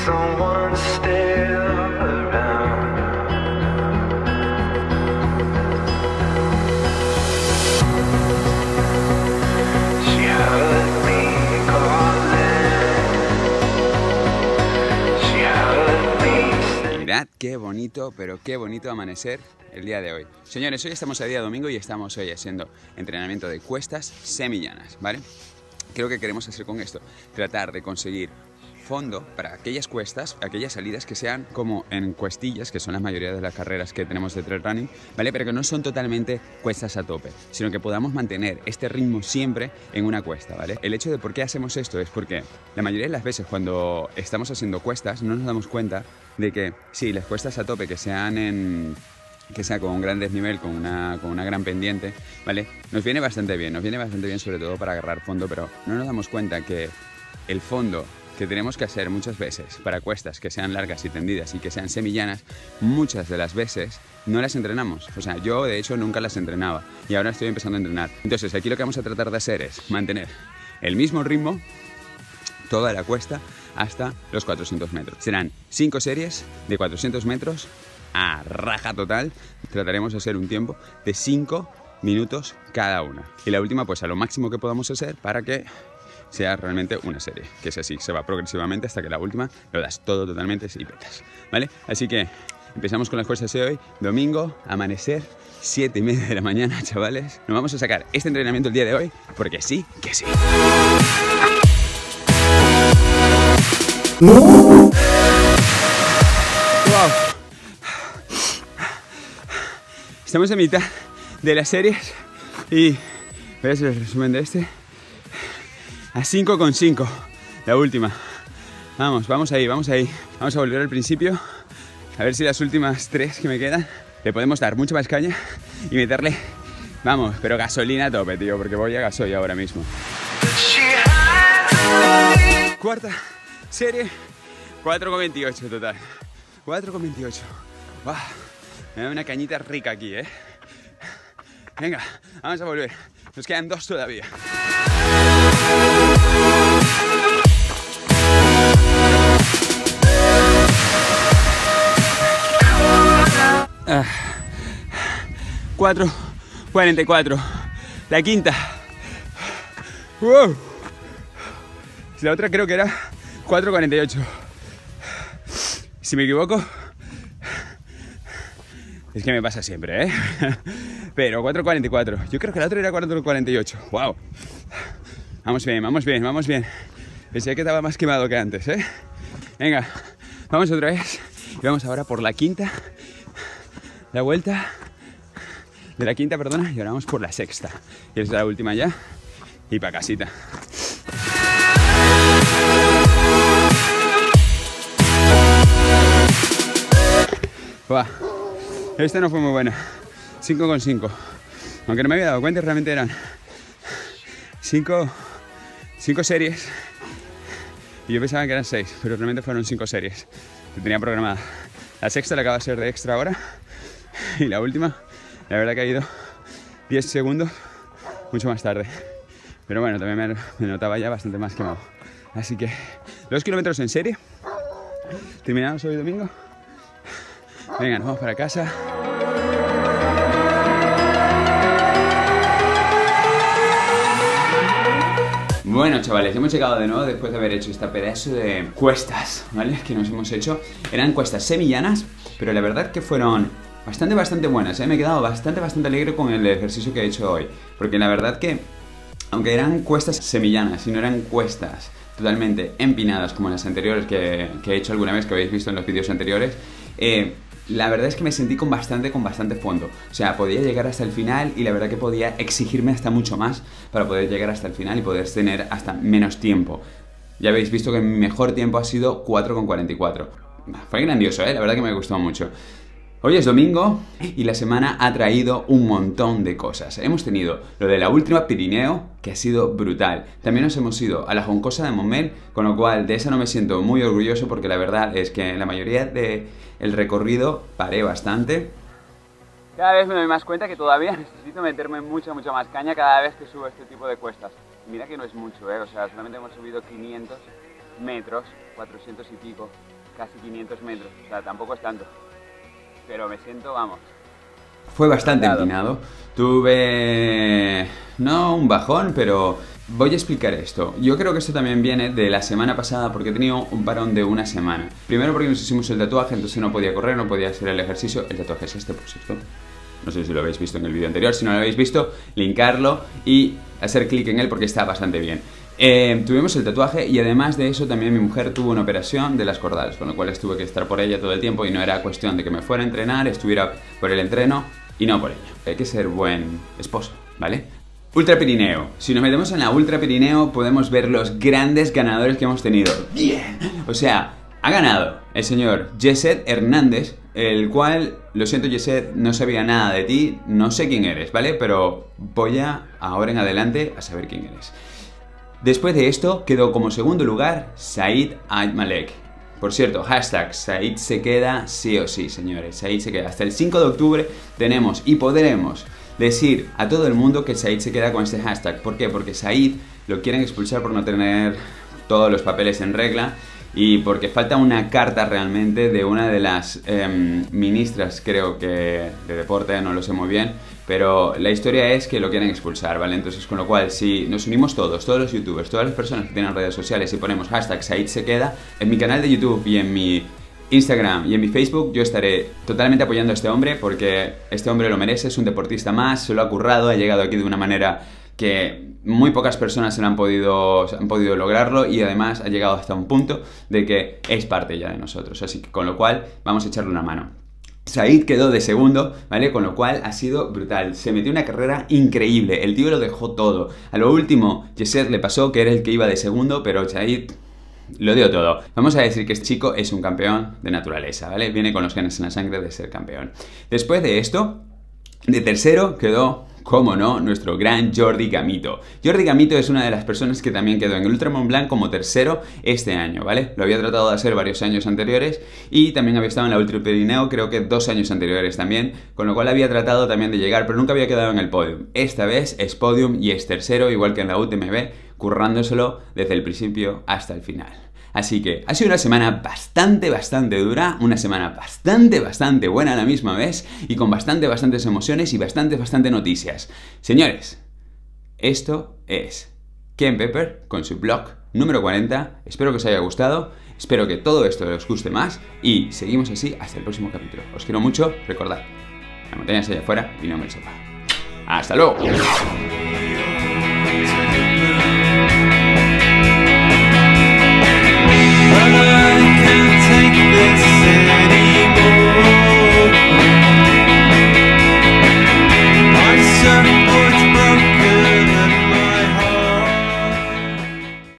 someone still around. She heard me calling. She heard me. Mirad qué bonito, pero qué bonito amanecer el día de hoy. Señores, hoy estamos a día domingo y estamos hoy haciendo entrenamiento de cuestas semillanas, ¿vale? ¿Qué es lo que queremos hacer con esto? Tratar de conseguir fondo para aquellas cuestas, aquellas salidas que sean como en cuestillas, que son la mayoría de las carreras que tenemos de trail running, ¿vale? Pero que no son totalmente cuestas a tope, sino que podamos mantener este ritmo siempre en una cuesta, ¿vale? El hecho de por qué hacemos esto es porque la mayoría de las veces cuando estamos haciendo cuestas no nos damos cuenta de que sí, las cuestas a tope que sean con un gran desnivel, con una gran pendiente, ¿vale? Nos viene bastante bien sobre todo para agarrar fondo, pero no nos damos cuenta que el fondo que tenemos que hacer muchas veces para cuestas que sean largas y tendidas y que sean semillanas, muchas de las veces no las entrenamos. O sea, yo de hecho nunca las entrenaba y ahora estoy empezando a entrenar. Entonces aquí lo que vamos a tratar de hacer es mantener el mismo ritmo toda la cuesta hasta los 400 metros. Serán 5 series de 400 metros a raja total. Trataremos de hacer un tiempo de 5 minutos cada una. Y la última pues a lo máximo que podamos hacer para que sea realmente una serie, que es así, se va progresivamente hasta que la última lo das todo totalmente y petas, ¿vale? Así que empezamos con las cuestas de hoy, domingo, amanecer, 7:30 de la mañana, chavales. Nos vamos a sacar este entrenamiento el día de hoy, porque sí, que sí. ¡Wow! Estamos en mitad de las series y voy a hacer el resumen de este. A 5,5, la última. Vamos ahí. Vamos a volver al principio. A ver si las últimas 3 que me quedan le podemos dar mucha más caña y meterle, vamos, pero gasolina a tope, tío, porque voy a gasoil ahora mismo. Cuarta serie, 4,28 total. 4,28. ¡Wow! Me da una cañita rica aquí, ¿eh? Venga, vamos a volver. Nos quedan 2 todavía. 4,44. La quinta. ¡Wow! La otra creo que era 4,48. Si me equivoco, es que me pasa siempre, ¿eh? Pero 4,44. Yo creo que la otra era 4,48. ¡Wow! Vamos bien. Pensé que estaba más quemado que antes, ¿eh? Venga, vamos otra vez. Y vamos ahora por la quinta. La vuelta de la quinta, perdona. Y ahora vamos por la sexta. Y es la última ya. Y pa' casita. ¡Wow! Esta no fue muy buena. 5,5. Aunque no me había dado cuenta, realmente eran 5 series. Y yo pensaba que eran 6, pero realmente fueron 5 series que tenía programada. La sexta la acaba de ser de extra ahora. Y la última, la verdad que ha ido 10 segundos mucho más tarde. Pero bueno, también me notaba ya bastante más quemado. Así que 2 kilómetros en serie. Terminamos hoy domingo. Venga, nos vamos para casa. Bueno, chavales, hemos llegado de nuevo después de haber hecho esta pedazo de cuestas, ¿vale? Que nos hemos hecho. Eran cuestas semillanas, pero la verdad que fueron bastante buenas, ¿eh? Me he quedado bastante alegre con el ejercicio que he hecho hoy. Porque la verdad que, aunque eran cuestas semillanas y no eran cuestas totalmente empinadas como las anteriores que he hecho alguna vez, que habéis visto en los vídeos anteriores, la verdad es que me sentí con bastante fondo. O sea, podía llegar hasta el final y la verdad que podía exigirme hasta mucho más para poder llegar hasta el final y poder tener hasta menos tiempo. Ya habéis visto que mi mejor tiempo ha sido 4,44. Fue grandioso, ¿eh? La verdad que me gustó mucho. Hoy es domingo y la semana ha traído un montón de cosas. Hemos tenido lo de la Ultra Pirineo, que ha sido brutal. También nos hemos ido a la Juncosa de Montmell, con lo cual de esa no me siento muy orgulloso porque la verdad es que en la mayoría del recorrido paré bastante. Cada vez me doy más cuenta que todavía necesito meterme mucha más caña cada vez que subo este tipo de cuestas. Mira que no es mucho, ¿eh? O sea, solamente hemos subido 500 metros, 400 y pico. casi 500 metros, o sea, tampoco es tanto. Pero me siento, vamos. Fue bastante empinado. Tuve... no un bajón, pero voy a explicar esto. Yo creo que esto también viene de la semana pasada porque he tenido un parón de una semana. Primero porque nos hicimos el tatuaje, entonces no podía correr, no podía hacer el ejercicio. El tatuaje es este, por cierto. No sé si lo habéis visto en el vídeo anterior. Si no lo habéis visto, linkarlo y hacer clic en él porque está bastante bien. Tuvimos el tatuaje y además de eso también mi mujer tuvo una operación de las cordales, con lo cual tuve que estar por ella todo el tiempo y no era cuestión de que me fuera a entrenar, estuviera por el entreno y no por ella. Hay que ser buen esposo, ¿vale? Ultra Pirineo. Si nos metemos en la Ultra Pirineo podemos ver los grandes ganadores que hemos tenido. ¡Bien! O sea, ha ganado el señor Jesset Hernández, el cual, lo siento Jesset, no sabía nada de ti, no sé quién eres, ¿vale? Pero voy a, ahora en adelante, a saber quién eres. Después de esto, quedó como segundo lugar Said Malek. Por cierto, hashtag Said se queda sí o sí, señores. Said se queda. Hasta el 5 de octubre tenemos y podremos decir a todo el mundo que Said se queda con este hashtag. ¿Por qué? Porque Said lo quieren expulsar por no tener todos los papeles en regla y porque falta una carta realmente de una de las ministras, creo que de deporte, no lo sé muy bien, pero la historia es que lo quieren expulsar, ¿vale? Entonces, con lo cual, si nos unimos todos los youtubers, todas las personas que tienen redes sociales y ponemos hashtag Said se queda, en mi canal de YouTube y en mi Instagram y en mi Facebook yo estaré totalmente apoyando a este hombre porque este hombre lo merece, es un deportista más, se lo ha currado, ha llegado aquí de una manera que muy pocas personas han podido lograrlo y además ha llegado hasta un punto de que es parte ya de nosotros, así que con lo cual vamos a echarle una mano. Said quedó de segundo, ¿vale? Con lo cual ha sido brutal. Se metió una carrera increíble. El tío lo dejó todo. A lo último, Jesset le pasó que era el que iba de segundo, pero Said lo dio todo. Vamos a decir que este chico es un campeón de naturaleza, ¿vale? Viene con los genes en la sangre de ser campeón. Después de esto, de tercero quedó, cómo no, nuestro gran Jordi Gamito. Jordi Gamito es una de las personas que también quedó en el Ultra Mont Blanc como tercero este año, ¿vale? Lo había tratado de hacer varios años anteriores y también había estado en la Ultra Pirineo creo que 2 años anteriores también, con lo cual había tratado también de llegar, pero nunca había quedado en el podium. Esta vez es podium y es tercero, igual que en la UTMB, currándoselo desde el principio hasta el final. Así que ha sido una semana bastante dura, una semana bastante buena a la misma vez y con bastantes emociones y bastante noticias. Señores, esto es Ken Pepper con su blog número 40. Espero que os haya gustado, espero que todo esto os guste más y seguimos así hasta el próximo capítulo. Os quiero mucho, recordad, la montaña está allá afuera y no me el sofá. ¡Hasta luego!